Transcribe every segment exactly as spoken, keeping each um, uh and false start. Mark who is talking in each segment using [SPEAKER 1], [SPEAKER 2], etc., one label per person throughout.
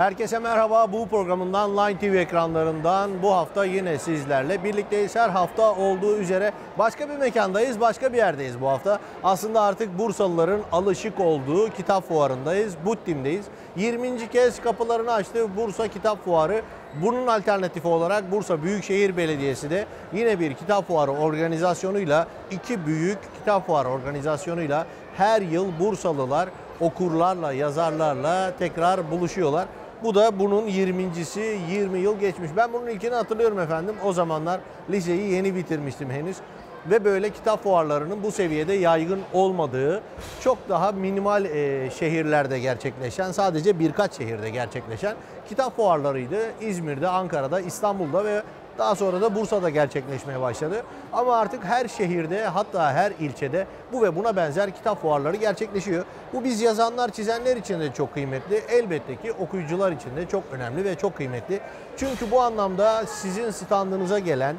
[SPEAKER 1] Herkese merhaba. Bu programından Line T V ekranlarından bu hafta yine sizlerle birlikteyiz. Her hafta olduğu üzere başka bir mekandayız, başka bir yerdeyiz bu hafta. Aslında artık Bursalıların alışık olduğu kitap fuarındayız. Buttim'deyiz. yirminci kez kapılarını açtı Bursa Kitap Fuarı. Bunun alternatifi olarak Bursa Büyükşehir Belediyesi de yine bir kitap fuarı organizasyonuyla, iki büyük kitap fuarı organizasyonuyla her yıl Bursalılar okurlarla, yazarlarla tekrar buluşuyorlar. Bu da bunun yirmincisi, yirmi yıl geçmiş. Ben bunun ilkini hatırlıyorum efendim. O zamanlar liseyi yeni bitirmiştim henüz. Ve böyle kitap fuarlarının bu seviyede yaygın olmadığı, çok daha minimal e, şehirlerde gerçekleşen, sadece birkaç şehirde gerçekleşen kitap fuarlarıydı. İzmir'de, Ankara'da, İstanbul'da ve daha sonra da Bursa'da gerçekleşmeye başladı. Ama artık her şehirde, hatta her ilçede bu ve buna benzer kitap fuarları gerçekleşiyor. Bu biz yazanlar, çizenler için de çok kıymetli. Elbette ki okuyucular için de çok önemli ve çok kıymetli. Çünkü bu anlamda sizin standınıza gelen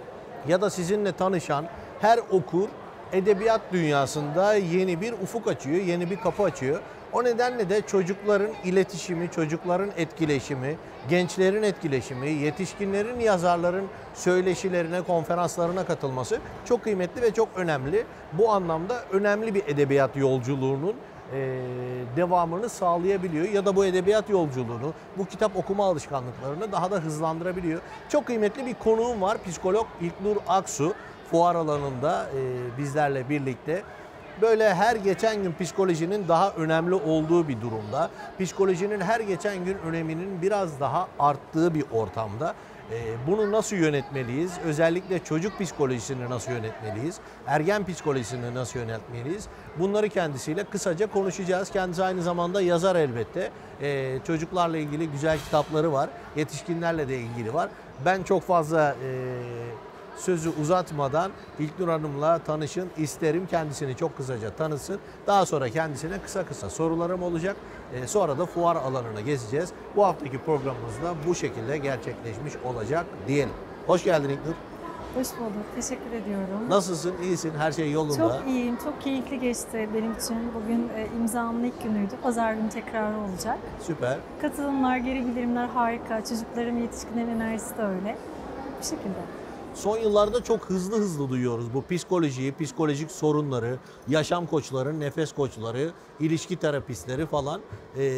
[SPEAKER 1] ya da sizinle tanışan her okur edebiyat dünyasında yeni bir ufuk açıyor, yeni bir kapı açıyor. O nedenle de çocukların iletişimi, çocukların etkileşimi, gençlerin etkileşimi, yetişkinlerin yazarların söyleşilerine, konferanslarına katılması çok kıymetli ve çok önemli. Bu anlamda önemli bir edebiyat yolculuğunun e, devamını sağlayabiliyor ya da bu edebiyat yolculuğunu, bu kitap okuma alışkanlıklarını daha da hızlandırabiliyor. Çok kıymetli bir konuğum var, psikolog İlknur Aksu, fuar alanında e, bizlerle birlikte. Böyle her geçen gün psikolojinin daha önemli olduğu bir durumda, psikolojinin her geçen gün öneminin biraz daha arttığı bir ortamda bunu nasıl yönetmeliyiz? Özellikle çocuk psikolojisini nasıl yönetmeliyiz? Ergen psikolojisini nasıl yönetmeliyiz? Bunları kendisiyle kısaca konuşacağız. Kendisi aynı zamanda yazar elbette. Ee, çocuklarla ilgili güzel kitapları var. Yetişkinlerle de ilgili var. Ben çok fazla e, sözü uzatmadan İlknur Hanım'la tanışın isterim. Kendisini çok kısaca tanısın. Daha sonra kendisine kısa kısa sorularım olacak. Ee, sonra da fuar alanına gezeceğiz. Bu haftaki programımız da bu şekilde gerçekleşmiş olacak diyelim. Hoş geldin İlknur.
[SPEAKER 2] Hoş bulduk. Teşekkür ediyorum.
[SPEAKER 1] Nasılsın? İyisin? Her şey yolunda?
[SPEAKER 2] Çok iyiyim. Çok keyifli geçti benim için. Bugün e, imzamın ilk günüydü. Pazar günü tekrarı olacak.
[SPEAKER 1] Süper.
[SPEAKER 2] Katılımlar, geri bildirimler harika. Çocukların, yetişkinlerin enerjisi de öyle. Bu şekilde.
[SPEAKER 1] Son yıllarda çok hızlı hızlı duyuyoruz bu psikolojiyi, psikolojik sorunları, yaşam koçları, nefes koçları, ilişki terapistleri falan. Ee,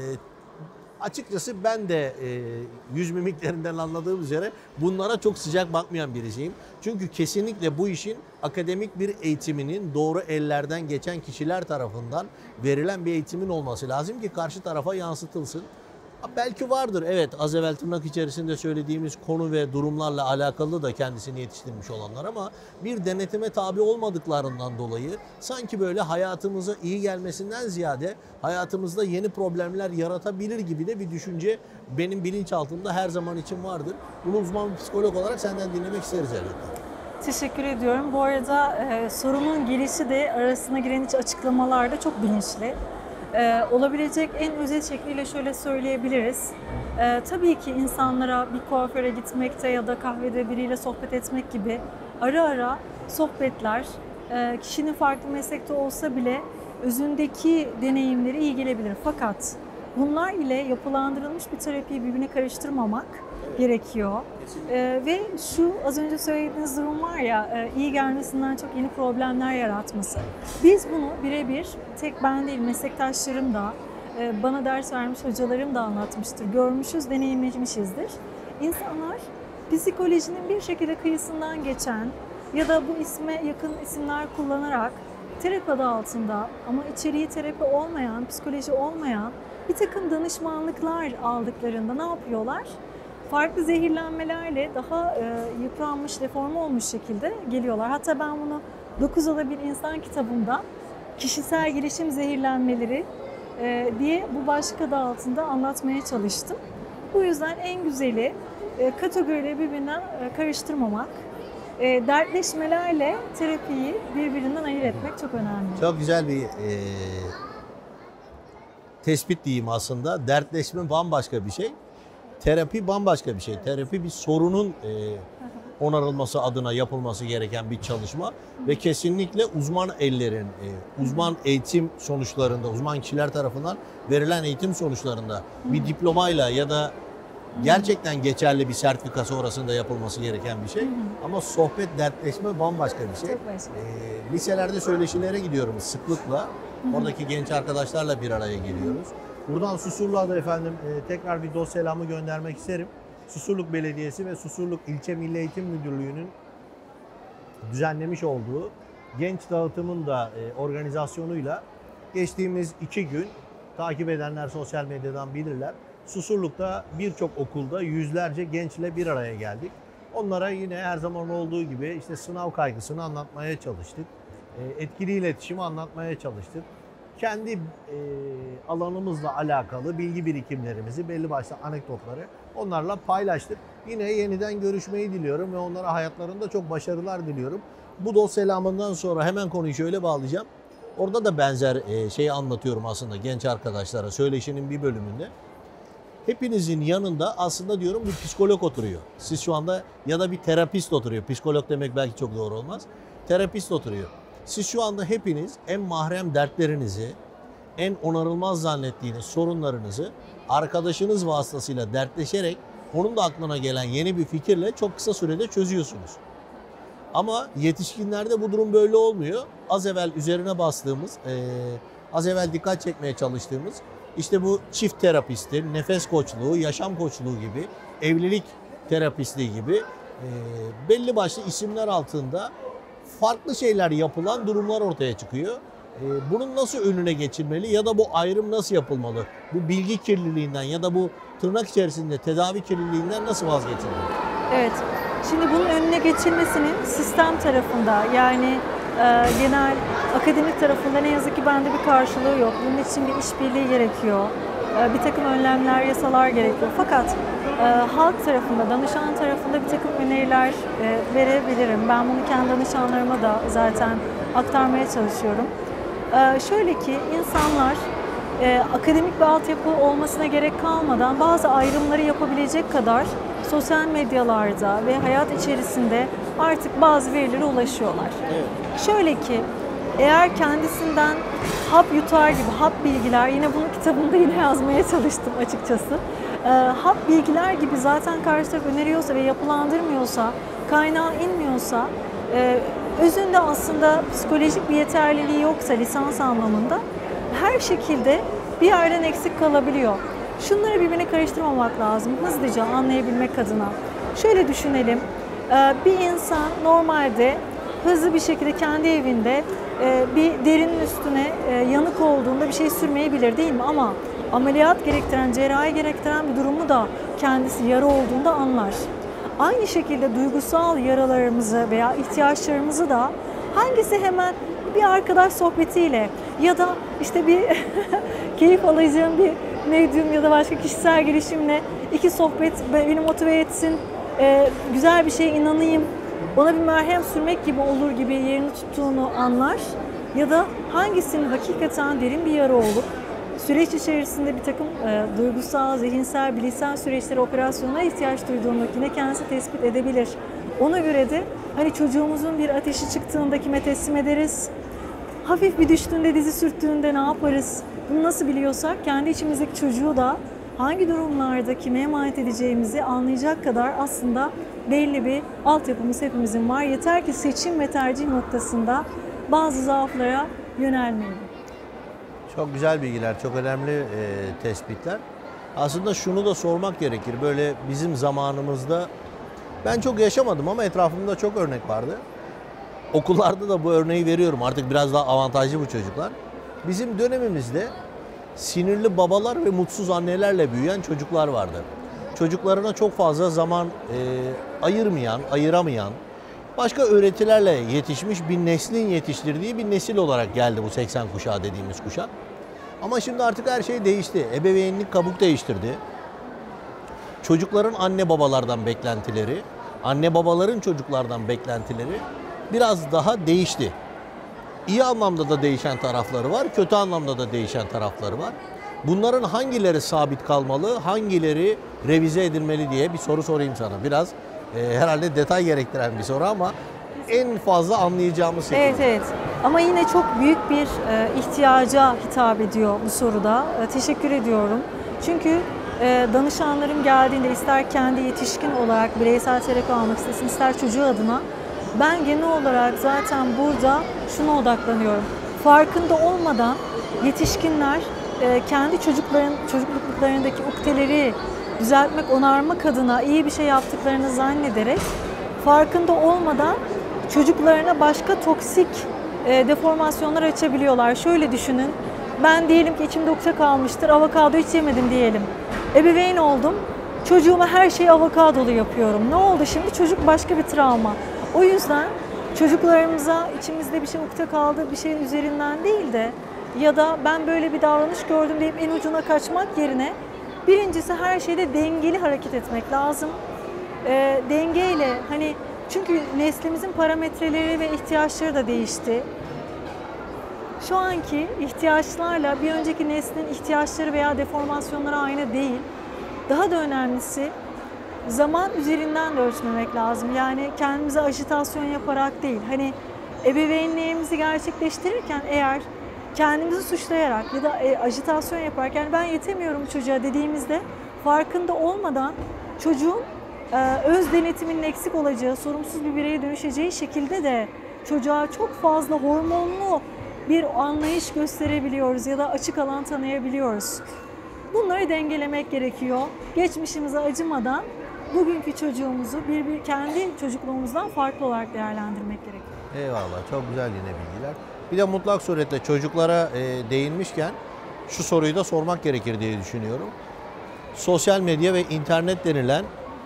[SPEAKER 1] açıkçası ben de e, yüz mimiklerinden anladığım üzere bunlara çok sıcak bakmayan birisiyim. Çünkü kesinlikle bu işin akademik bir eğitiminin doğru ellerden geçen kişiler tarafından verilen bir eğitimin olması lazım ki karşı tarafa yansıtılsın. Belki vardır, evet, az evvel tırnak içerisinde söylediğimiz konu ve durumlarla alakalı da kendisini yetiştirmiş olanlar, ama bir denetime tabi olmadıklarından dolayı sanki böyle hayatımıza iyi gelmesinden ziyade hayatımızda yeni problemler yaratabilir gibi de bir düşünce benim bilinçaltımda her zaman için vardır. Bunu uzman bir psikolog olarak senden dinlemek isteriz elbette.
[SPEAKER 2] Teşekkür ediyorum. Bu arada e, sorunun gelişi de arasına giren iç açıklamalar da çok bilinçli. Ee, olabilecek en özet şekliyle şöyle söyleyebiliriz. Ee, tabii ki insanlara bir kuaföre gitmekte ya da kahvede biriyle sohbet etmek gibi ara ara sohbetler, e, kişinin farklı meslekte olsa bile özündeki deneyimleri iyi gelebilir. Fakat bunlar ile yapılandırılmış bir terapiyi birbirine karıştırmamak gerekiyor. Ee, ve şu az önce söylediğiniz durum var ya, e, iyi gelmesinden çok yeni problemler yaratması. Biz bunu birebir, tek ben değil, meslektaşlarım da, e, bana ders vermiş hocalarım da anlatmıştır. Görmüşüz, deneyimlemişizdir. İnsanlar psikolojinin bir şekilde kıyısından geçen ya da bu isme yakın isimler kullanarak terapi adı altında ama içeriği terapi olmayan, psikoloji olmayan bir takım danışmanlıklar aldıklarında ne yapıyorlar? Farklı zehirlenmelerle daha e, yıpranmış, deforme olmuş şekilde geliyorlar. Hatta ben bunu dokuz Oda Bir İnsan kitabımda kişisel gelişim zehirlenmeleri e, diye bu başlık adı altında anlatmaya çalıştım. Bu yüzden en güzeli e, kategorileri birbirinden e, karıştırmamak, e, dertleşmelerle terapiyi birbirinden ayırt etmek çok önemli.
[SPEAKER 1] Çok güzel bir e, tespit diyeyim aslında. Dertleşme bambaşka bir şey. terapi bambaşka bir şey. Terapi bir sorunun e, onarılması adına yapılması gereken bir çalışma ve kesinlikle uzman ellerin, e, uzman eğitim sonuçlarında, uzman kişiler tarafından verilen eğitim sonuçlarında bir diplomayla ya da gerçekten geçerli bir sertifikası orasında yapılması gereken bir şey. Ama sohbet, dertleşme bambaşka bir şey.
[SPEAKER 2] Çok başka.
[SPEAKER 1] E, liselerde söyleşilere gidiyorum sıklıkla. Oradaki genç arkadaşlarla bir araya geliyoruz. Buradan Susurluğa da efendim e, tekrar bir dost selamı göndermek isterim. Susurluk Belediyesi ve Susurluk İlçe Milli Eğitim Müdürlüğü'nün düzenlemiş olduğu genç dağıtımın da e, organizasyonuyla geçtiğimiz iki gün takip edenler sosyal medyadan bilirler. Susurluk'ta birçok okulda yüzlerce gençle bir araya geldik. Onlara yine her zaman olduğu gibi işte sınav kaygısını anlatmaya çalıştık. E, etkili iletişimi anlatmaya çalıştık. Kendi e, alanımızla alakalı bilgi birikimlerimizi, belli başlı anekdotları onlarla paylaştık. Yine yeniden görüşmeyi diliyorum ve onlara hayatlarında çok başarılar diliyorum. Bu dost selamından sonra hemen konuyu şöyle bağlayacağım. Orada da benzer e, şeyi anlatıyorum aslında genç arkadaşlara söyleşinin bir bölümünde. Hepinizin yanında aslında diyorum bir psikolog oturuyor. Siz şu anda ya da bir terapist oturuyor. Psikolog demek belki çok doğru olmaz. Terapist oturuyor. Siz şu anda hepiniz en mahrem dertlerinizi, en onarılmaz zannettiğiniz sorunlarınızı arkadaşınız vasıtasıyla dertleşerek onun da aklına gelen yeni bir fikirle çok kısa sürede çözüyorsunuz. Ama yetişkinlerde bu durum böyle olmuyor. Az evvel üzerine bastığımız, e, az evvel dikkat çekmeye çalıştığımız işte bu çift terapisti, nefes koçluğu, yaşam koçluğu gibi, evlilik terapistliği gibi e, belli başlı isimler altında farklı şeyler yapılan durumlar ortaya çıkıyor. E, bunun nasıl önüne geçilmeli ya da bu ayrım nasıl yapılmalı? Bu bilgi kirliliğinden ya da bu tırnak içerisinde tedavi kirliliğinden nasıl vazgeçilmeli?
[SPEAKER 2] Evet. Şimdi bunun önüne geçilmesinin sistem tarafında yani e, genel akademik tarafında ne yazık ki bende bir karşılığı yok. Bunun için bir işbirliği gerekiyor. E, bir takım önlemler, yasalar gerekiyor. Fakat e, halk tarafında, danışan tarafında bir takım öneriler e, verebilirim. Ben bunu kendi danışanlarıma da zaten aktarmaya çalışıyorum. E, şöyle ki insanlar e, akademik bir altyapı olmasına gerek kalmadan bazı ayrımları yapabilecek kadar sosyal medyalarda ve hayat içerisinde artık bazı verilere ulaşıyorlar.
[SPEAKER 1] Evet.
[SPEAKER 2] Şöyle ki, eğer kendisinden hap yutar gibi hap bilgiler, yine bunu kitabımda yine yazmaya çalıştım açıkçası. E, hap bilgiler gibi zaten karşı taraf öneriyorsa ve yapılandırmıyorsa, kaynağı inmiyorsa, e, özünde aslında psikolojik bir yeterliliği yoksa lisans anlamında her şekilde bir yerden eksik kalabiliyor. Şunları birbirine karıştırmamak lazım hızlıca anlayabilmek adına. Şöyle düşünelim, bir insan normalde hızlı bir şekilde kendi evinde bir derinin üstüne yanık olduğunda bir şey sürmeyebilir değil mi? Ama ameliyat gerektiren, cerrahi gerektiren bir durumu da kendisi yara olduğunda anlar. Aynı şekilde duygusal yaralarımızı veya ihtiyaçlarımızı da hangisi hemen bir arkadaş sohbetiyle ya da işte bir keyif alacağım bir medyum ya da başka kişisel girişimle iki sohbet beni motive etsin, e, güzel bir şeye inanayım, ona bir merhem sürmek gibi olur gibi yerini tuttuğunu anlar ya da hangisinin hakikaten derin bir yara olup süreç içerisinde bir takım e, duygusal, zihinsel, bilişsel süreçlere, operasyonlara ihtiyaç duyduğunu yine kendisi tespit edebilir. Ona göre de hani çocuğumuzun bir ateşi çıktığında kime teslim ederiz? Hafif bir düştüğünde, dizi sürttüğünde ne yaparız? Bunu nasıl biliyorsak kendi içimizdeki çocuğu da hangi durumlarda kime emanet edeceğimizi anlayacak kadar aslında belli bir altyapımız hepimizin var. Yeter ki seçim ve tercih noktasında bazı zaaflara yönelmeyelim.
[SPEAKER 1] Çok güzel bilgiler, çok önemli e, tespitler. Aslında şunu da sormak gerekir. Böyle bizim zamanımızda ben çok yaşamadım ama etrafımda çok örnek vardı. Okullarda da bu örneği veriyorum. Artık biraz daha avantajlı bu çocuklar. Bizim dönemimizde sinirli babalar ve mutsuz annelerle büyüyen çocuklar vardı. Çocuklarına çok fazla zaman e, ayırmayan, ayıramayan, başka öğretilerle yetişmiş bir neslin yetiştirdiği bir nesil olarak geldi bu seksen kuşağı dediğimiz kuşak. Ama şimdi artık her şey değişti. Ebeveynlik kabuk değiştirdi. Çocukların anne babalardan beklentileri, anne babaların çocuklardan beklentileri biraz daha değişti. İyi anlamda da değişen tarafları var, kötü anlamda da değişen tarafları var. Bunların hangileri sabit kalmalı, hangileri revize edilmeli diye bir soru sorayım sana. Biraz e, herhalde detay gerektiren bir soru ama en fazla anlayacağımız şekilde.
[SPEAKER 2] Evet, evet. Ama yine çok büyük bir e, ihtiyaca hitap ediyor bu soruda. E, teşekkür ediyorum. Çünkü e, danışanlarım geldiğinde ister kendi yetişkin olarak bireysel terapi almak istesin, ister çocuğu adına, ben genel olarak zaten burada şuna odaklanıyorum. Farkında olmadan yetişkinler e, kendi çocukların çocukluklarındaki ukdeleri düzeltmek, onarmak adına iyi bir şey yaptıklarını zannederek farkında olmadan çocuklarına başka toksik e, deformasyonlar açabiliyorlar. Şöyle düşünün, ben diyelim ki içimde ukde kalmıştır, avokado hiç yemedim diyelim. Ebeveyn oldum, çocuğuma her şeyi avokadolu yapıyorum. Ne oldu şimdi? Çocuk başka bir travma. O yüzden çocuklarımıza içimizde bir şey ukde kaldı, bir şeyin üzerinden değil de ya da ben böyle bir davranış gördüm deyip en ucuna kaçmak yerine birincisi her şeyde dengeli hareket etmek lazım. E, dengeyle hani çünkü neslimizin parametreleri ve ihtiyaçları da değişti. Şu anki ihtiyaçlarla bir önceki neslin ihtiyaçları veya deformasyonları aynı değil. Daha da önemlisi zaman üzerinden de ölçmemek lazım. Yani kendimize ajitasyon yaparak değil. Hani ebeveynliğimizi gerçekleştirirken eğer kendimizi suçlayarak ya da e, ajitasyon yaparken ben yetemiyorum çocuğa dediğimizde farkında olmadan çocuğun e, öz denetiminin eksik olacağı, sorumsuz bir bireye dönüşeceği şekilde de çocuğa çok fazla hormonlu bir anlayış gösterebiliyoruz ya da açık alan tanıyabiliyoruz. Bunları dengelemek gerekiyor. Geçmişimize acımadan bugünkü çocuğumuzu bir bir kendi çocukluğumuzdan farklı olarak değerlendirmek gerekiyor.
[SPEAKER 1] Eyvallah, çok güzel yine bilgiler. Bir de mutlak suretle çocuklara e, değinmişken şu soruyu da sormak gerekir diye düşünüyorum. Sosyal medya ve internet denilen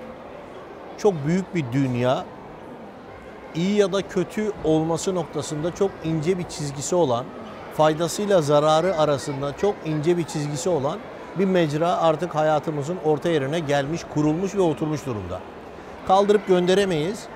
[SPEAKER 1] çok büyük bir dünya, iyi ya da kötü olması noktasında çok ince bir çizgisi olan, faydasıyla zararı arasında çok ince bir çizgisi olan bir mecra artık hayatımızın orta yerine gelmiş, kurulmuş ve oturmuş durumda. Kaldırıp gönderemeyiz.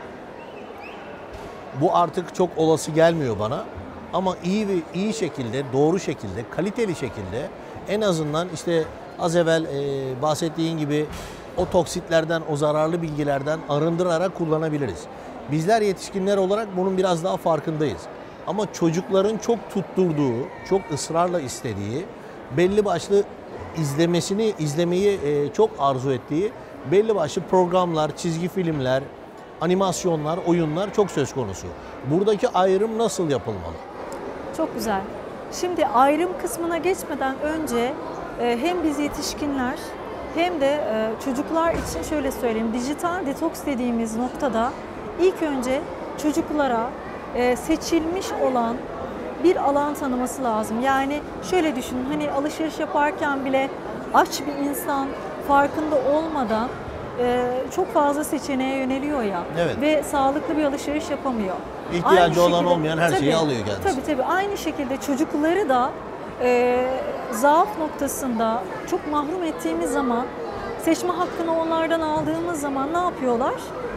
[SPEAKER 1] Bu artık çok olası gelmiyor bana. Ama iyi ve iyi şekilde, doğru şekilde, kaliteli şekilde en azından işte az evvel e, bahsettiğin gibi o toksitlerden, o zararlı bilgilerden arındırarak kullanabiliriz. Bizler yetişkinler olarak bunun biraz daha farkındayız. Ama çocukların çok tutturduğu, çok ısrarla istediği, belli başlı izlemesini, izlemeyi e, çok arzu ettiği belli başlı programlar, çizgi filmler, animasyonlar, oyunlar çok söz konusu. Buradaki ayrım nasıl yapılmalı?
[SPEAKER 2] Çok güzel. Şimdi ayrım kısmına geçmeden önce e, hem biz yetişkinler hem de e, çocuklar için şöyle söyleyeyim. Dijital detoks dediğimiz noktada ilk önce çocuklara e, seçilmiş olan bir alan tanıması lazım. Yani şöyle düşünün, hani alışveriş yaparken bile aç bir insan farkında olmadan e, çok fazla seçeneğe yöneliyor ya,
[SPEAKER 1] Evet.
[SPEAKER 2] ve sağlıklı bir alışveriş yapamıyor.
[SPEAKER 1] İhtiyacı
[SPEAKER 2] Aynı
[SPEAKER 1] olan
[SPEAKER 2] şekilde-
[SPEAKER 1] olmayan her şeyi
[SPEAKER 2] tabii,
[SPEAKER 1] alıyor kendisi.
[SPEAKER 2] Tabii tabii. Aynı şekilde çocukları da e, zaaf noktasında çok mahrum ettiğimiz zaman, seçme hakkını onlardan aldığımız zaman ne yapıyorlar?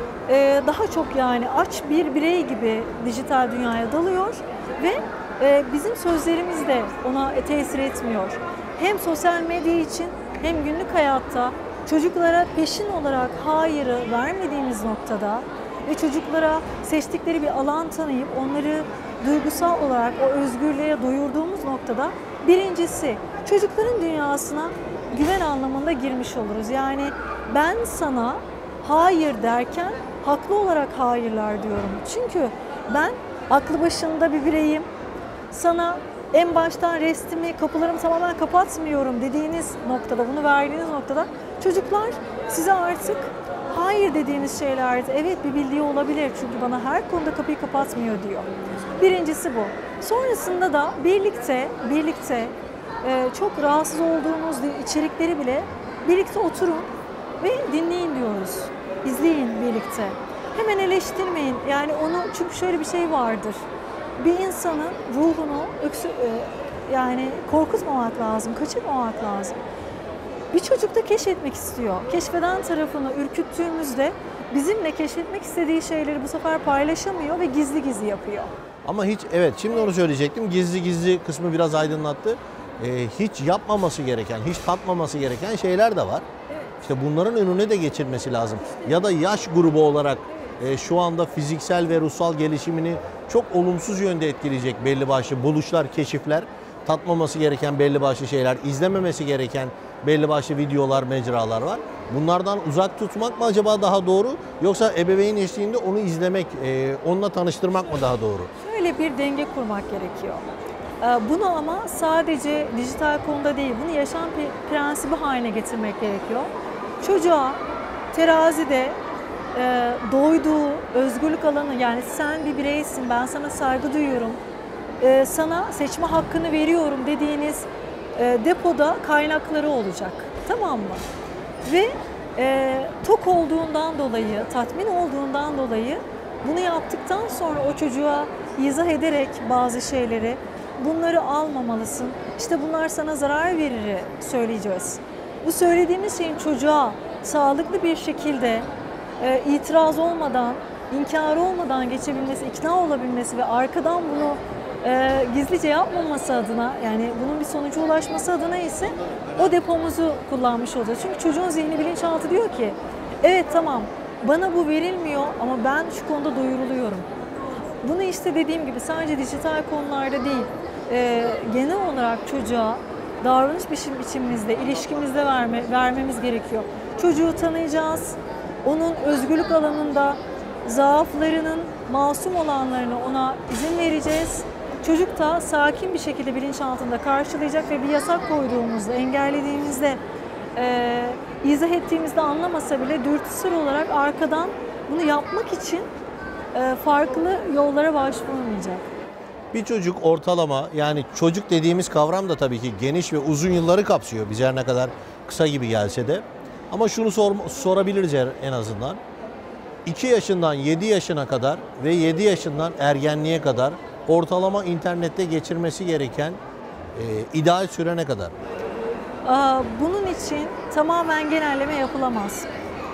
[SPEAKER 2] E, daha çok yani aç bir birey gibi dijital dünyaya dalıyor ve e, bizim sözlerimiz de ona tesir etmiyor. Hem sosyal medya için hem günlük hayatta çocuklara peşin olarak hayırı vermediğimiz noktada ve çocuklara seçtikleri bir alan tanıyıp onları duygusal olarak o özgürlüğe doyurduğumuz noktada birincisi çocukların dünyasına güven anlamında girmiş oluruz. Yani ben sana hayır derken haklı olarak hayırlar diyorum. Çünkü ben aklı başında bir bireyim. Sana en baştan restimi, kapılarımı tamamen kapatmıyorum dediğiniz noktada, bunu verdiğiniz noktada çocuklar size artık hayır dediğiniz şeylerde evet bir bildiği olabilir çünkü bana her konuda kapıyı kapatmıyor diyor. Birincisi bu. Sonrasında da birlikte birlikte e, çok rahatsız olduğunuz içerikleri bile birlikte oturun ve dinleyin diyoruz. İzleyin birlikte. Hemen eleştirmeyin. Yani onu, çünkü şöyle bir şey vardır. Bir insanın ruhunu öksü, e, yani korkutmamak lazım, kaçırmamak lazım. Bir çocuk da keşfetmek istiyor. Keşfeden tarafını ürküttüğümüzde bizimle keşfetmek istediği şeyleri bu sefer paylaşamıyor ve gizli gizli yapıyor.
[SPEAKER 1] Ama hiç, evet, şimdi onu söyleyecektim. Gizli gizli kısmı biraz aydınlattı. e, hiç yapmaması gereken, hiç tatmaması gereken şeyler de var.
[SPEAKER 2] Evet.
[SPEAKER 1] İşte bunların önüne de geçirmesi lazım. Ya da yaş grubu olarak e, şu anda fiziksel ve ruhsal gelişimini çok olumsuz yönde etkileyecek belli başlı buluşlar, keşifler, tatmaması gereken belli başlı şeyler, izlememesi gereken belli başlı videolar, mecralar var. Bunlardan uzak tutmak mı acaba daha doğru, yoksa ebeveyn eşliğinde onu izlemek, e, onunla tanıştırmak mı daha doğru?
[SPEAKER 2] Şöyle bir denge kurmak gerekiyor. Ee, Bunu ama sadece dijital konuda değil, bunu yaşam pe- prensibi haline getirmek gerekiyor. Çocuğa terazide e, doyduğu özgürlük alanı, yani sen bir bireysin, ben sana saygı duyuyorum, e, sana seçme hakkını veriyorum dediğiniz e, depoda kaynakları olacak. Tamam mı? Ve e, tok olduğundan dolayı, tatmin olduğundan dolayı bunu yaptıktan sonra o çocuğa izah ederek bazı şeyleri, bunları almamalısın, İşte bunlar sana zarar verir söyleyeceğiz. Bu söylediğimiz şeyin çocuğa sağlıklı bir şekilde e, itiraz olmadan, inkar olmadan geçebilmesi, ikna olabilmesi ve arkadan bunu e, gizlice yapmaması adına, yani bunun bir sonuca ulaşması adına ise o depomuzu kullanmış olacağız. Çünkü çocuğun zihni, bilinçaltı diyor ki, evet tamam bana bu verilmiyor ama ben şu konuda doyuruluyorum. Bunu işte dediğim gibi sadece dijital konularda değil, e, genel olarak çocuğa davranış biçim, biçimimizde, ilişkimizde verme, vermemiz gerekiyor. Çocuğu tanıyacağız, onun özgürlük alanında zaaflarının masum olanlarını ona izin vereceğiz. Çocuk da sakin bir şekilde bilinçaltında karşılayacak ve bir yasak koyduğumuzda, engellediğimizde, e, izah ettiğimizde anlamasa bile dürtüsel olarak arkadan bunu yapmak için e, farklı yollara başvurmayacak.
[SPEAKER 1] Bir çocuk ortalama, yani çocuk dediğimiz kavram da tabii ki geniş ve uzun yılları kapsıyor. Bize her ne kadar kısa gibi gelse de. Ama şunu sor, sorabiliriz en azından. iki yaşından yedi yaşına kadar ve yedi yaşından ergenliğe kadar ortalama internette geçirmesi gereken e, ideal süre ne kadar?
[SPEAKER 2] Aa, Bunun için tamamen genelleme yapılamaz.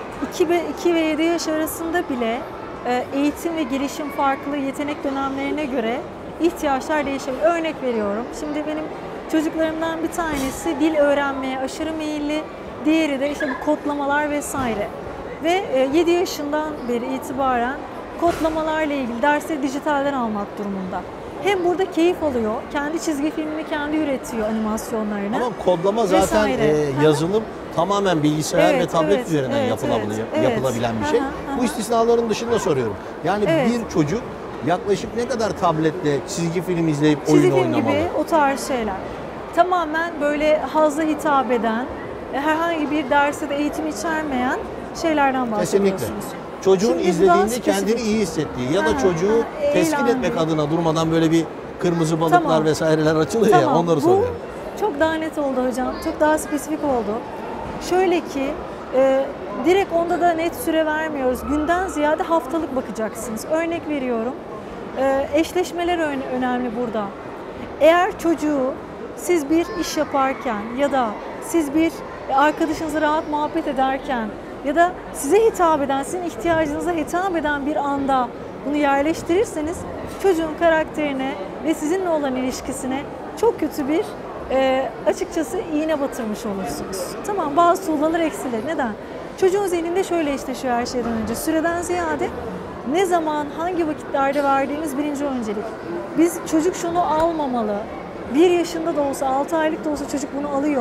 [SPEAKER 2] iki ve yedi yaş arasında bile e, eğitim ve gelişim farklı, yetenek dönemlerine göre ihtiyaçlar değişebilir. Örnek veriyorum. Şimdi benim çocuklarımdan bir tanesi dil öğrenmeye aşırı meyilli, diğeri de işte bu kodlamalar vesaire. Ve e, yedi yaşından beri itibaren kodlamalarla ilgili dersleri dijitalden almak durumunda. Hem burada keyif alıyor, kendi çizgi filmini kendi üretiyor, animasyonlarını.
[SPEAKER 1] Ama kodlama zaten
[SPEAKER 2] vesaire.
[SPEAKER 1] e, yazılım tamamen bilgisayar
[SPEAKER 2] Evet,
[SPEAKER 1] ve tablet
[SPEAKER 2] evet,
[SPEAKER 1] üzerinden
[SPEAKER 2] evet,
[SPEAKER 1] yapılabiliyor,
[SPEAKER 2] evet,
[SPEAKER 1] yapılabilen bir şey.
[SPEAKER 2] aha, aha.
[SPEAKER 1] Bu istisnaların dışında soruyorum. Yani
[SPEAKER 2] Evet.
[SPEAKER 1] bir çocuk yaklaşık ne kadar tablette çizgi film izleyip
[SPEAKER 2] Çizgi
[SPEAKER 1] oyun
[SPEAKER 2] film
[SPEAKER 1] oynamalı?
[SPEAKER 2] gibi o tarz şeyler. Tamamen böyle hazla hitap eden, e, herhangi bir derste de eğitim içermeyen şeylerden bahsediyorsunuz.
[SPEAKER 1] Kesinlikle. Çocuğun
[SPEAKER 2] Şimdi bu daha
[SPEAKER 1] izlediğinde
[SPEAKER 2] spesifik.
[SPEAKER 1] kendini iyi hissettiği ya da
[SPEAKER 2] Ha,
[SPEAKER 1] çocuğu
[SPEAKER 2] ha,
[SPEAKER 1] teskin
[SPEAKER 2] eğlendiği.
[SPEAKER 1] etmek adına durmadan böyle bir kırmızı balıklar
[SPEAKER 2] Tamam.
[SPEAKER 1] vesaireler açılıyor ya, onları
[SPEAKER 2] bu
[SPEAKER 1] soruyorum.
[SPEAKER 2] çok daha net oldu hocam. Çok daha spesifik oldu. Şöyle ki e, direkt onda da net süre vermiyoruz. Günden ziyade haftalık bakacaksınız. Örnek veriyorum. E, eşleşmeler ön- önemli burada. Eğer çocuğu siz bir iş yaparken ya da siz bir arkadaşınızla rahat muhabbet ederken ya da size hitap eden, sizin ihtiyacınıza hitap eden bir anda bunu yerleştirirseniz çocuğun karakterine ve sizinle olan ilişkisine çok kötü bir e, açıkçası iğne batırmış olursunuz. Tamam, bazı tuğlalar eksilir. Neden? Çocuğun zihninde şöyle işleşiyor her şeyden önce. Süreden ziyade ne zaman, hangi vakitlerde verdiğimiz birinci öncelik. Biz çocuk şunu almamalı. Bir yaşında da olsa, altı aylık da olsa çocuk bunu alıyor.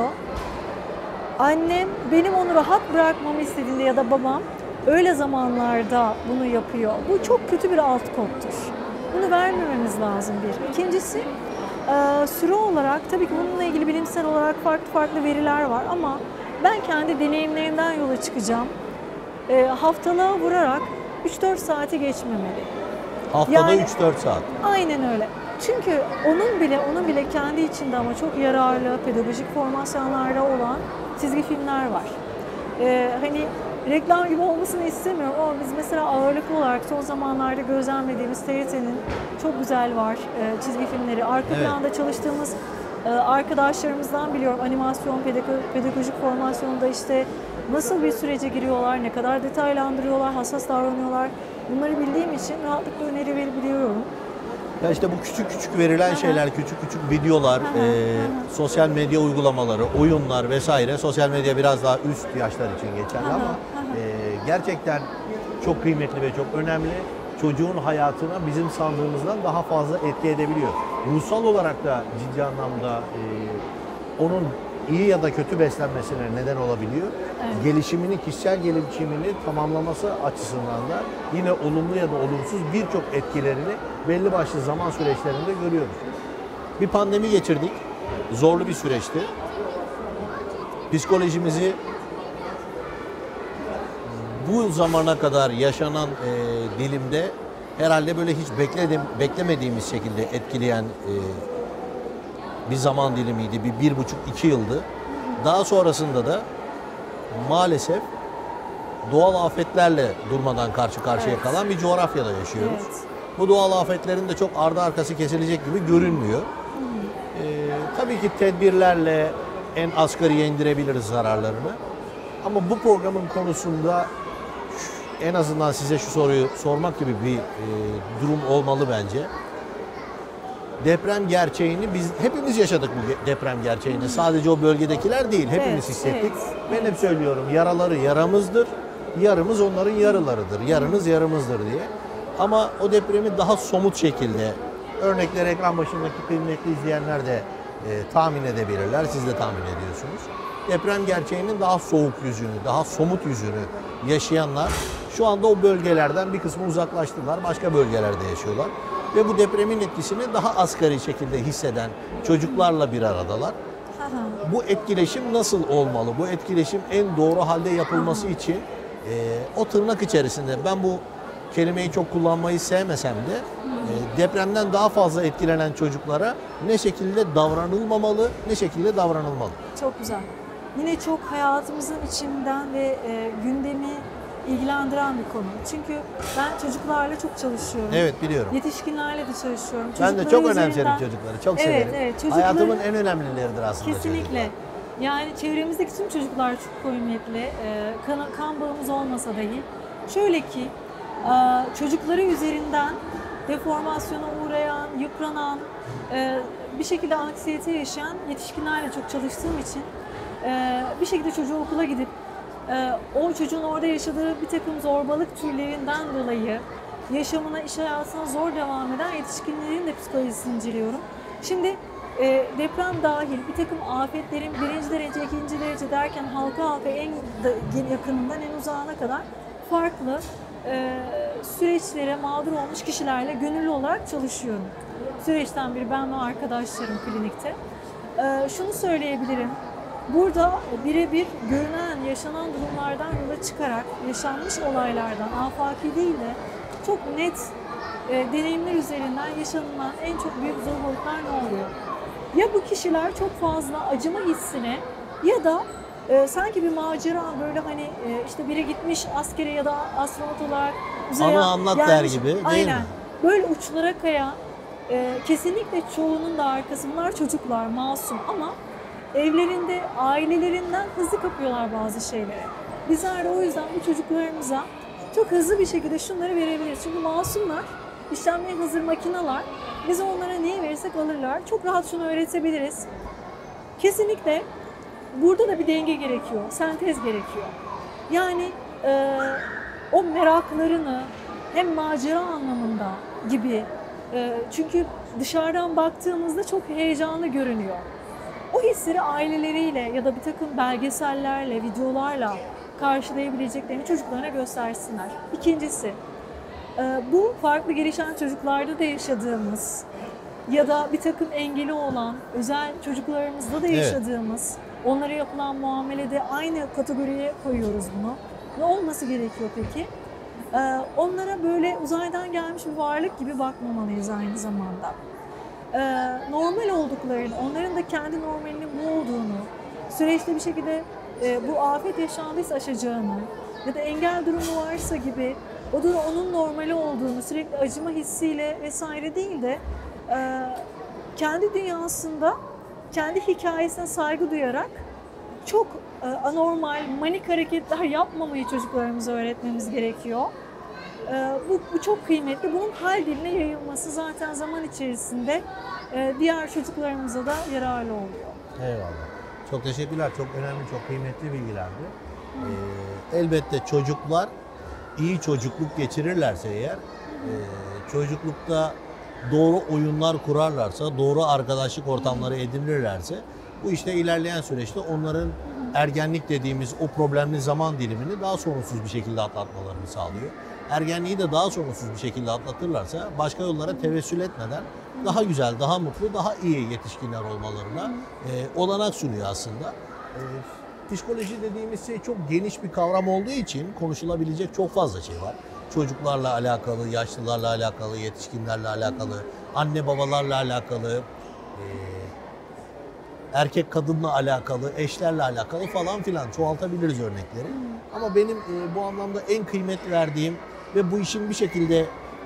[SPEAKER 2] Annem benim onu rahat bırakmamı istediğinde ya da babam öyle zamanlarda bunu yapıyor. Bu çok kötü bir alt kodtur. Bunu vermememiz lazım bir. İkincisi, e, süre olarak tabii ki bununla ilgili bilimsel olarak farklı farklı veriler var ama ben kendi deneyimlerimden yola çıkacağım. E, haftalığa vurarak üç dört saati geçmemeli.
[SPEAKER 1] Haftada
[SPEAKER 2] Yani-
[SPEAKER 1] üç dört saat.
[SPEAKER 2] Aynen öyle. Çünkü onun bile onun bile kendi içinde ama çok yararlı pedagojik formasyonlarda olan çizgi filmler var. Ee, hani reklam gibi olmasını istemiyorum ama biz mesela ağırlıklı olarak son zamanlarda gözlemlediğimiz T R T'nin çok güzel var e, çizgi filmleri. Arka
[SPEAKER 1] Evet.
[SPEAKER 2] planda çalıştığımız e, arkadaşlarımızdan biliyorum, animasyon, pedago- pedagojik formasyonda işte nasıl bir sürece giriyorlar, ne kadar detaylandırıyorlar, hassas davranıyorlar. Bunları bildiğim için rahatlıkla öneri verebiliyorum.
[SPEAKER 1] Ya işte bu küçük küçük verilen şeyler, küçük küçük videolar, e, sosyal medya uygulamaları, oyunlar vesaire. Sosyal medya biraz daha üst yaşlar için geçerli ama e, gerçekten çok kıymetli ve çok önemli. Çocuğun hayatına bizim sandığımızdan daha fazla etki edebiliyor. Ruhsal olarak da ciddi anlamda e, onun iyi ya da kötü beslenmesine neden olabiliyor.
[SPEAKER 2] Evet.
[SPEAKER 1] Gelişimini, kişisel gelişimini tamamlaması açısından da yine olumlu ya da olumsuz birçok etkilerini belli başlı zaman süreçlerinde görüyoruz. Bir pandemi geçirdik. Zorlu bir süreçti. Psikolojimizi bu zamana kadar yaşanan e, dilimde herhalde böyle hiç bekledim, beklemediğimiz şekilde etkileyen e, bir zaman dilimiydi. Bir, bir buçuk, iki yıldı. Daha sonrasında da maalesef doğal afetlerle durmadan karşı karşıya
[SPEAKER 2] Evet.
[SPEAKER 1] kalan bir coğrafyada yaşıyoruz.
[SPEAKER 2] Evet.
[SPEAKER 1] Bu doğal afetlerin de çok ardı arkası kesilecek gibi görünmüyor. Ee, tabii ki tedbirlerle en asgariye indirebiliriz zararlarını. Ama bu programın konusunda şu- en azından size şu soruyu sormak gibi bir e, durum olmalı bence. Deprem gerçeğini biz hepimiz yaşadık bu deprem gerçeğini. Sadece o bölgedekiler değil, hepimiz
[SPEAKER 2] Evet,
[SPEAKER 1] hissettik.
[SPEAKER 2] evet,
[SPEAKER 1] Ben hep söylüyorum, yaraları yaramızdır, yarımız onların yarılarıdır. Yarınız yarımızdır diye. Ama o depremi daha somut şekilde, örnekleri ekran başındaki kıymetli izleyenler de e, tahmin edebilirler, siz de tahmin ediyorsunuz. Deprem gerçeğinin daha soğuk yüzünü, daha somut yüzünü yaşayanlar şu anda o bölgelerden bir kısmı uzaklaştılar, başka bölgelerde yaşıyorlar. Ve bu depremin etkisini daha asgari şekilde hisseden çocuklarla bir aradalar.
[SPEAKER 2] Aha.
[SPEAKER 1] Bu etkileşim nasıl olmalı? Bu etkileşim en doğru halde yapılması için e, o tırnak içerisinde, ben bu kelimeyi çok kullanmayı sevmesem de e, depremden daha fazla etkilenen çocuklara ne şekilde davranılmamalı, ne şekilde davranılmalı?
[SPEAKER 2] Çok güzel. Yine çok hayatımızın içinden ve e, gündemi ilgilendiren bir konu. Çünkü ben çocuklarla çok çalışıyorum.
[SPEAKER 1] Evet, biliyorum.
[SPEAKER 2] Yetişkinlerle de çalışıyorum.
[SPEAKER 1] Ben de
[SPEAKER 2] Çocukları
[SPEAKER 1] çok önemserim
[SPEAKER 2] üzerinden-
[SPEAKER 1] çocukları, çok
[SPEAKER 2] Evet,
[SPEAKER 1] severim.
[SPEAKER 2] evet, çocukları-
[SPEAKER 1] Hayatımın en önemlileridir aslında
[SPEAKER 2] Kesinlikle.
[SPEAKER 1] çocuklar.
[SPEAKER 2] Yani çevremizdeki tüm çocuklar çok kıymetli. Ee, kan, kan bağımız olmasa dahi. Şöyle ki e, çocukları üzerinden deformasyona uğrayan, yıpranan, e, bir şekilde anksiyete yaşayan yetişkinlerle çok çalıştığım için e, bir şekilde çocuğu okula gidip e, o çocuğun orada yaşadığı bir takım zorbalık türlerinden dolayı yaşamına, iş hayatına zor devam eden yetişkinlerin de psikolojisini inceliyorum. Şimdi e, deprem dahil bir takım afetlerin birinci derece, ikinci derece derken halka halka en da- yakınından en uzağına kadar farklı e, süreçlere mağdur olmuş kişilerle gönüllü olarak çalışıyorum. Süreçten biri ben ve arkadaşlarım klinikte. E, şunu söyleyebilirim. Burada birebir görünen, yaşanan durumlardan yola çıkarak yaşanmış olaylardan, afaki değil de çok net e, deneyimler üzerinden yaşanılan en çok büyük zorbalıklar ne oluyor? Ya bu kişiler çok fazla acıma hissine ya da e, sanki bir macera, böyle hani e, işte biri gitmiş askere ya da astronot olarak uzaya
[SPEAKER 1] Anı anlat der
[SPEAKER 2] gelmiş.
[SPEAKER 1] gibi, değil
[SPEAKER 2] Aynen.
[SPEAKER 1] mi?
[SPEAKER 2] Böyle uçlara kayan, e, kesinlikle çoğunun da arkası, bunlar çocuklar, masum ama evlerinde, ailelerinden hızlı kapıyorlar bazı şeyleri. Bizler de o yüzden bu çocuklarımıza çok hızlı bir şekilde şunları verebiliriz. Çünkü masumlar, işlenmeye hazır makineler. Biz onlara niye verirsek alırlar. Çok rahat şunu öğretebiliriz. Kesinlikle burada da bir denge gerekiyor, sentez gerekiyor. Yani e, o meraklarını hem macera anlamında gibi, e, çünkü dışarıdan baktığımızda çok heyecanlı görünüyor. O hisleri aileleriyle ya da bir takım belgesellerle, videolarla karşılayabileceklerini çocuklarına göstersinler. İkincisi, e, bu farklı gelişen çocuklarda da yaşadığımız ya da bir takım engeli olan özel çocuklarımızda da
[SPEAKER 1] Evet.
[SPEAKER 2] yaşadığımız, onlara yapılan muamelede aynı kategoriye koyuyoruz bunu. Ne olması gerekiyor peki? E, onlara böyle uzaydan gelmiş bir varlık gibi bakmamalıyız aynı zamanda. Ee, normal olduklarını, onların da kendi normalinin bu olduğunu, süreçte bir şekilde e, bu afet yaşandıysa aşacağını ya da engel durumu varsa gibi o da onun normali olduğunu, sürekli acıma hissiyle vesaire değil de e, kendi dünyasında, kendi hikayesine saygı duyarak çok e, anormal, manik hareketler yapmamayı çocuklarımıza öğretmemiz gerekiyor. E, bu, bu çok kıymetli. Bunun hal diline yayılması zaten zaman içerisinde e, diğer çocuklarımıza da yararlı oluyor.
[SPEAKER 1] Eyvallah. Çok teşekkürler. Çok önemli, çok kıymetli bilgilerdi. Ee, elbette çocuklar iyi çocukluk geçirirlerse eğer, e, çocuklukta doğru oyunlar kurarlarsa, doğru arkadaşlık ortamları edinirlerse, bu işte ilerleyen süreçte onların ergenlik dediğimiz o problemli zaman dilimini daha sorunsuz bir şekilde atlatmalarını sağlıyor. Ergenliği de daha sorunsuz bir şekilde atlatırlarsa başka yollara tevessül etmeden daha güzel, daha mutlu, daha iyi yetişkinler olmalarına e, olanak sunuyor aslında. E, psikoloji dediğimiz şey çok geniş bir kavram olduğu için konuşulabilecek çok fazla şey var. Çocuklarla alakalı, yaşlılarla alakalı, yetişkinlerle alakalı, anne babalarla alakalı, e, erkek kadınla alakalı, eşlerle alakalı falan filan çoğaltabiliriz örnekleri. Ama benim e, bu anlamda en kıymet verdiğim ve bu işin bir şekilde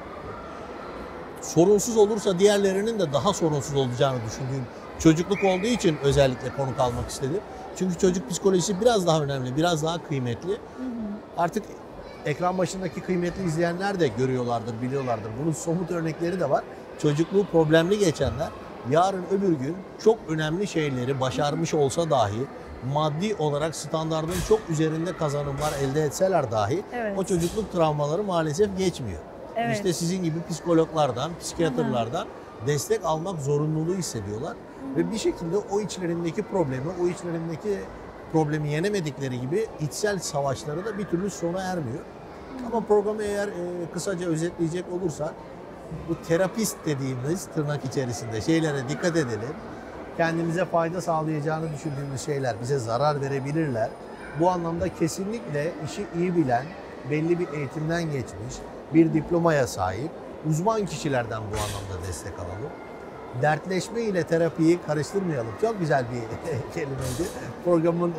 [SPEAKER 1] sorunsuz olursa diğerlerinin de daha sorunsuz olacağını düşündüğüm çocukluk olduğu için özellikle konuk almak istedim. Çünkü çocuk psikolojisi biraz daha önemli, biraz daha kıymetli. Artık ekran başındaki kıymetli izleyenler de görüyorlardır, biliyorlardır. Bunun somut örnekleri de var. Çocukluğu problemli geçenler yarın öbür gün çok önemli şeyleri başarmış olsa dahi, maddi olarak standardın çok üzerinde kazanımlar elde etseler dahi
[SPEAKER 2] Evet.
[SPEAKER 1] o çocukluk travmaları maalesef geçmiyor.
[SPEAKER 2] Evet.
[SPEAKER 1] İşte sizin gibi psikologlardan, psikiyatrlardan destek almak zorunluluğu hissediyorlar. Ve bir şekilde o içlerindeki problemi, o içlerindeki problemi yenemedikleri gibi içsel savaşları da bir türlü sona ermiyor. Ama programı eğer e, kısaca özetleyecek olursak, bu terapist dediğimiz tırnak içerisinde şeylere dikkat edelim. Kendimize fayda sağlayacağını düşündüğümüz şeyler bize zarar verebilirler. Bu anlamda kesinlikle işi iyi bilen, belli bir eğitimden geçmiş, bir diplomaya sahip uzman kişilerden bu anlamda destek alalım. Dertleşme ile terapiyi karıştırmayalım. Çok güzel bir kelimeydi. Programın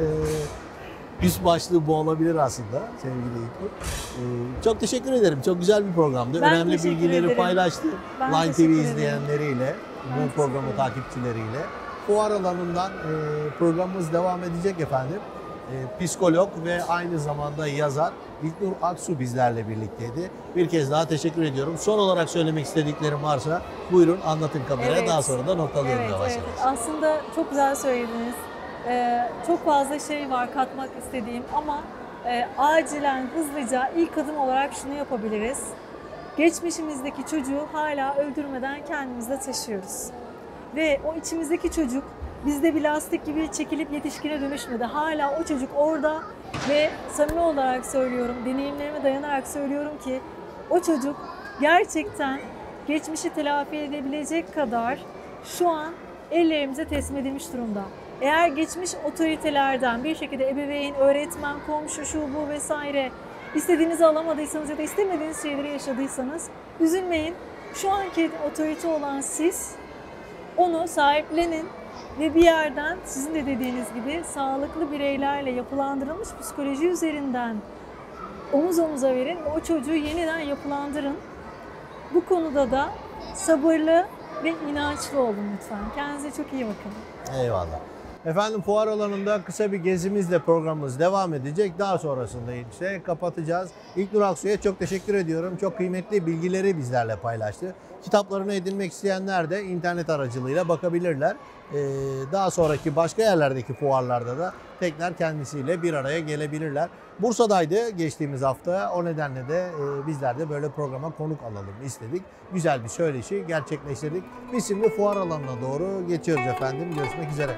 [SPEAKER 1] e, üst başlığı bu olabilir aslında sevgili İlknur. E, çok teşekkür ederim. Çok güzel bir programdı.
[SPEAKER 2] Ben
[SPEAKER 1] Önemli
[SPEAKER 2] teşekkür
[SPEAKER 1] bilgileri
[SPEAKER 2] ederim.
[SPEAKER 1] paylaştı.
[SPEAKER 2] Ben
[SPEAKER 1] Line T V
[SPEAKER 2] teşekkür ederim.
[SPEAKER 1] izleyenleriyle,
[SPEAKER 2] Ben
[SPEAKER 1] bu programı
[SPEAKER 2] teşekkür ederim.
[SPEAKER 1] takipçileriyle. Fuar alanından e, programımız devam edecek efendim. E, psikolog ve aynı zamanda yazar İlknur Aksu bizlerle birlikteydi. Bir kez daha teşekkür ediyorum. Son olarak söylemek istediklerim varsa buyurun anlatın kameraya.
[SPEAKER 2] Evet.
[SPEAKER 1] Daha sonra da noktalayalım
[SPEAKER 2] Evet,
[SPEAKER 1] yavaş
[SPEAKER 2] evet.
[SPEAKER 1] yavaş.
[SPEAKER 2] Aslında çok güzel söylediniz. Ee, çok fazla şey var katmak istediğim ama e, acilen, hızlıca ilk adım olarak şunu yapabiliriz. Geçmişimizdeki çocuğu hala öldürmeden kendimizde taşıyoruz. Ve o içimizdeki çocuk bizde bir lastik gibi çekilip yetişkine dönüşmedi. Hala o çocuk orada ve samimi olarak söylüyorum, deneyimlerime dayanarak söylüyorum ki o çocuk gerçekten geçmişi telafi edebilecek kadar şu an ellerimize teslim edilmiş durumda. Eğer geçmiş otoritelerden bir şekilde ebeveyn, öğretmen, komşu, şu bu vesaire istediğinizi alamadıysanız ya da istemediğiniz şeyleri yaşadıysanız üzülmeyin. Şu anki otorite olan siz onu sahiplenin ve bir yerden sizin de dediğiniz gibi sağlıklı bireylerle yapılandırılmış psikoloji üzerinden omuz omuza verin ve o çocuğu yeniden yapılandırın. Bu konuda da sabırlı ve inançlı olun lütfen. Kendinize çok iyi bakın.
[SPEAKER 1] Eyvallah. Efendim fuar alanında kısa bir gezimizle programımız devam edecek. Daha sonrasında ise kapatacağız. İlknur Aksu'ya çok teşekkür ediyorum. Çok kıymetli bilgileri bizlerle paylaştı. Kitaplarını edinmek isteyenler de internet aracılığıyla bakabilirler. Ee, daha sonraki başka yerlerdeki fuarlarda da tekrar kendisiyle bir araya gelebilirler. Bursa'daydı geçtiğimiz hafta. O nedenle de e, bizler de böyle programa konuk alalım istedik. Güzel bir söyleşi gerçekleştirdik. Biz şimdi fuar alanına doğru geçiyoruz efendim. Görüşmek üzere.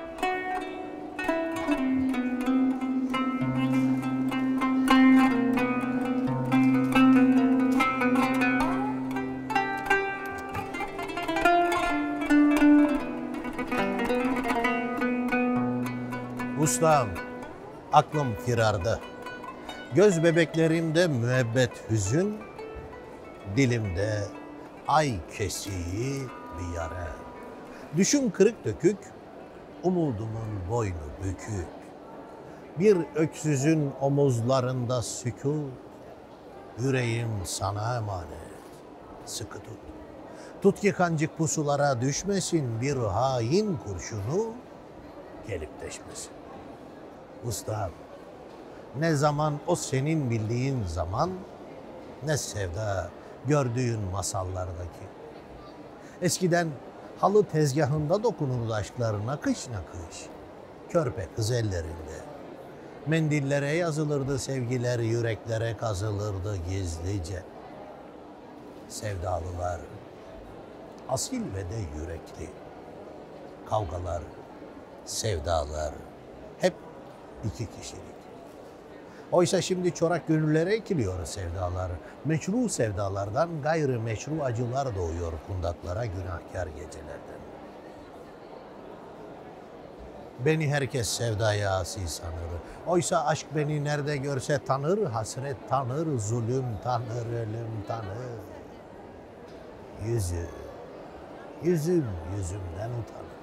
[SPEAKER 1] Ustam, aklım firarda. Göz bebeklerimde müebbet hüzün, dilimde ay kesiği bir yara. Düşüm kırık dökük, umudumun boynu bükük. Bir öksüzün omuzlarında sükût, yüreğim sana emanet, sıkı tut. Tut ki kancık pusulara düşmesin bir hain kurşunu, gelip deşmesin. Ustam, ne zaman o senin bildiğin zaman, Ne sevda gördüğün masallardaki. Eskiden halı tezgahında dokunurdu aşklar nakış nakış. Körpe kız ellerinde. Mendillere yazılırdı sevgiler, yüreklere kazılırdı gizlice. Sevdalılar, asil ve de yürekli. Kavgalar, sevdalar, hep iki kişilik. Oysa şimdi çorak gönüllere ekiliyor sevdalar. Meşru sevdalardan gayrı meşru acılar doğuyor kundaklara günahkar gecelerden. Beni herkes sevdaya asi sanır. Oysa aşk beni nerede görse tanır, hasret tanır, zulüm tanır, ölüm tanır. Yüzü, yüzüm yüzümden utanır.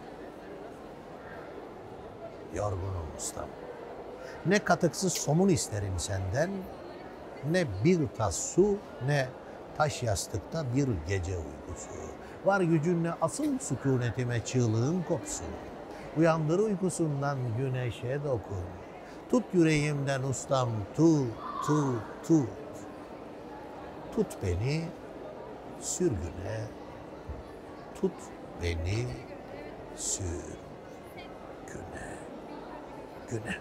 [SPEAKER 1] Yorgunum ustam. Ne katıksız somun isterim senden, ne bir tas su, ne taş yastıkta bir gece uykusu. Var gücünle asıl sükunetime çığlığın kopsun. Uyandır uykusundan güneşe dokun. Tut yüreğimden ustam, tut, tut, tut. Tut beni sürgüne, tut beni sürgüne, güne.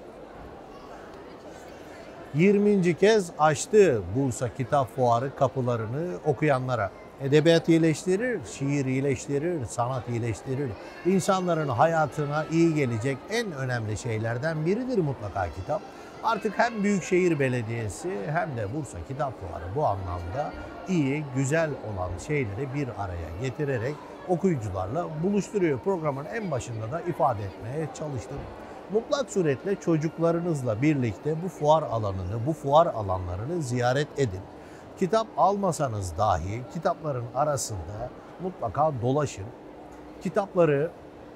[SPEAKER 1] yirminci kez açtı Bursa Kitap Fuarı kapılarını okuyanlara. Edebiyat iyileştirir, şiir iyileştirir, sanat iyileştirir. İnsanların hayatına iyi gelecek en önemli şeylerden biridir mutlaka kitap. Artık hem Büyükşehir Belediyesi hem de Bursa Kitap Fuarı bu anlamda iyi, güzel olan şeyleri bir araya getirerek okuyucularla buluşturuyor. Programın en başında da ifade etmeye çalıştım. Mutlak suretle çocuklarınızla birlikte bu fuar alanını, bu fuar alanlarını ziyaret edin. Kitap almasanız dahi kitapların arasında mutlaka dolaşın. Kitapları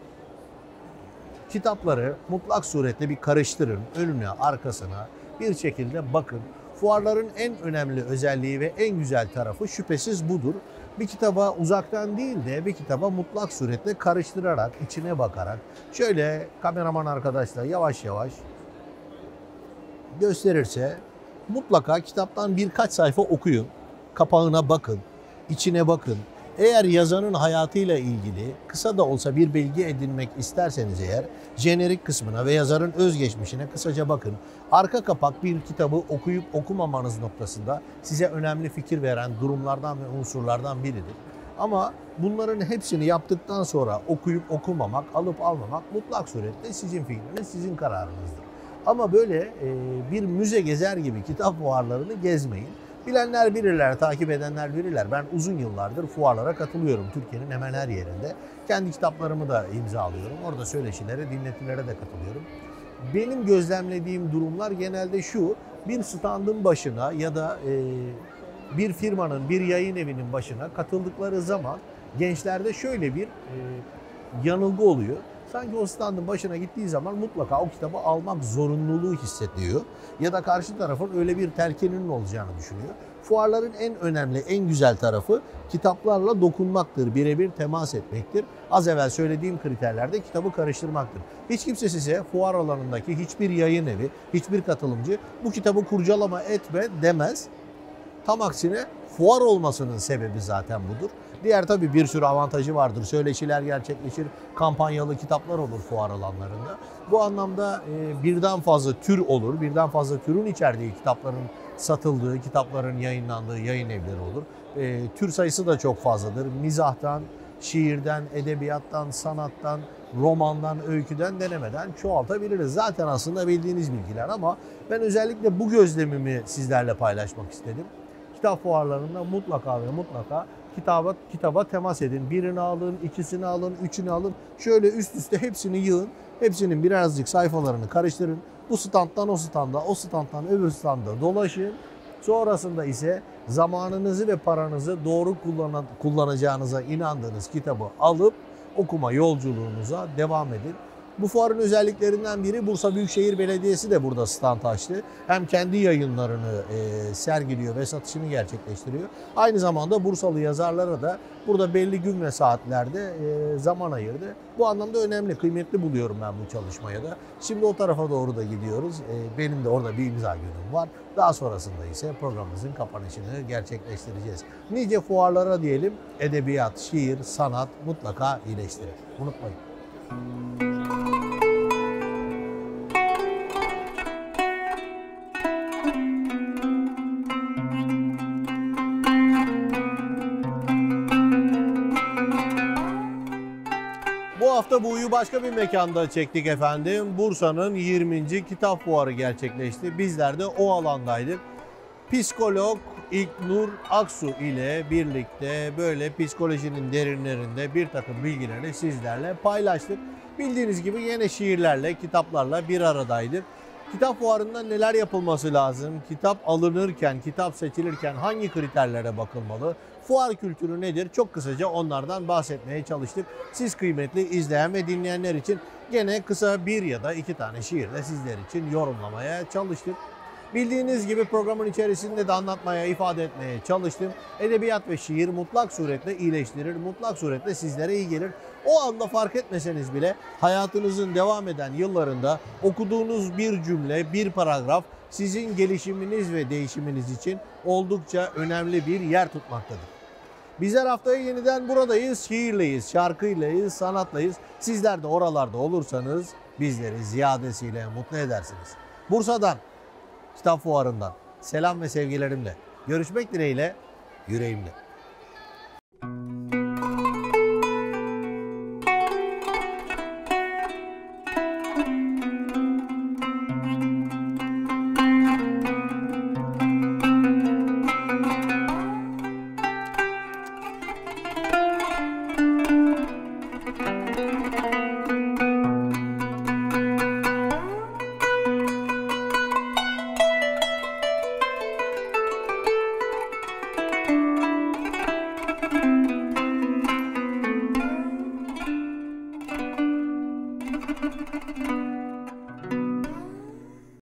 [SPEAKER 1] kitapları mutlak suretle bir karıştırın. Önüne, arkasına bir şekilde bakın. Fuarların en önemli özelliği ve en güzel tarafı şüphesiz budur. Bir kitaba uzaktan değil de bir kitaba mutlak suretle karıştırarak, içine bakarak şöyle kameraman arkadaşlar yavaş yavaş gösterirse mutlaka kitaptan birkaç sayfa okuyun. Kapağına bakın, içine bakın. Eğer yazarın hayatıyla ilgili kısa da olsa bir bilgi edinmek isterseniz eğer jenerik kısmına ve yazarın özgeçmişine kısaca bakın. Arka kapak bir kitabı okuyup okumamanız noktasında size önemli fikir veren durumlardan ve unsurlardan biridir. Ama bunların hepsini yaptıktan sonra okuyup okumamak, alıp almamak mutlak suretle sizin fikriniz, sizin kararınızdır. Ama böyle e, bir müze gezer gibi kitap fuarlarını gezmeyin. Bilenler bilirler, takip edenler bilirler. Ben uzun yıllardır fuarlara katılıyorum. Türkiye'nin hemen her yerinde. Kendi kitaplarımı da imzalıyorum. Orada söyleşilere, dinletilere de katılıyorum. Benim gözlemlediğim durumlar genelde şu. Bir standın başına ya da e, bir firmanın, bir yayın evinin başına katıldıkları zaman gençlerde şöyle bir e, yanılgı oluyor. Sanki o standın başına gittiği zaman mutlaka o kitabı almak zorunluluğu hissediyor. Ya da karşı tarafın öyle bir telkininin olacağını düşünüyor. Fuarların en önemli, en güzel tarafı kitaplarla dokunmaktır, birebir temas etmektir. Az evvel söylediğim kriterlerde kitabı karıştırmaktır. Hiç kimse size fuar alanındaki hiçbir yayın evi, hiçbir katılımcı bu kitabı kurcalama etme demez. Tam aksine fuar olmasının sebebi zaten budur. Diğer tabii bir sürü avantajı vardır. Söyleşiler gerçekleşir, kampanyalı kitaplar olur fuar alanlarında. Bu anlamda e, birden fazla tür olur, birden fazla türün içerdiği kitapların satıldığı, kitapların yayınlandığı yayın evleri olur. E, tür sayısı da çok fazladır. Mizahtan, şiirden, edebiyattan, sanattan, romandan, öyküden denemeden çoğaltabiliriz. Zaten aslında bildiğiniz bilgiler ama ben özellikle bu gözlemimi sizlerle paylaşmak istedim. Kitap fuarlarında mutlaka ve mutlaka kitaba, kitaba temas edin. Birini alın, ikisini alın, üçünü alın. Şöyle üst üste hepsini yığın. Hepsinin birazcık sayfalarını karıştırın. Bu standtan o standa, o standtan öbür standa dolaşın. Sonrasında ise zamanınızı ve paranızı doğru kullan kullanacağınıza inandığınız kitabı alıp okuma yolculuğunuza devam edin. Bu fuarın özelliklerinden biri Bursa Büyükşehir Belediyesi de burada stand açtı. Hem kendi yayınlarını e, sergiliyor ve satışını gerçekleştiriyor. Aynı zamanda Bursalı yazarlara da burada belli gün ve saatlerde e, zaman ayırdı. Bu anlamda önemli, kıymetli buluyorum ben bu çalışmaya da. Şimdi o tarafa doğru da gidiyoruz. E, benim de orada bir imza günüm var. Daha sonrasında ise programımızın kapanışını gerçekleştireceğiz. Nice fuarlara diyelim, edebiyat, şiir, sanat mutlaka iyileştirir. Unutmayın. Bu hafta Bu'yu başka bir mekanda çektik efendim. Bursa'nın yirminci Kitap Fuarı gerçekleşti. Bizler de o alandaydık. Psikolog İlknur Aksu ile birlikte böyle psikolojinin derinlerinde bir takım bilgileri sizlerle paylaştık. Bildiğiniz gibi yine şiirlerle, kitaplarla bir aradaydık. Kitap fuarında neler yapılması lazım? Kitap alınırken, kitap seçilirken hangi kriterlere bakılmalı? Fuar kültürü nedir? Çok kısaca onlardan bahsetmeye çalıştık. Siz kıymetli izleyen ve dinleyenler için gene kısa bir ya da iki tane şiirle sizler için yorumlamaya çalıştık. Bildiğiniz gibi programın içerisinde de anlatmaya, ifade etmeye çalıştım. Edebiyat ve şiir mutlak suretle iyileştirir, mutlak suretle sizlere iyi gelir. O anda fark etmeseniz bile hayatınızın devam eden yıllarında okuduğunuz bir cümle, bir paragraf sizin gelişiminiz ve değişiminiz için oldukça önemli bir yer tutmaktadır. Bizler haftaya yeniden buradayız, şiirleyiz, şarkıylayız, sanatlayız. Sizler de oralarda olursanız bizleri ziyadesiyle mutlu edersiniz. Bursa'dan, Kitap Fuarı'ndan selam ve sevgilerimle görüşmek dileğiyle, yüreğimle.
[SPEAKER 3] Thank you.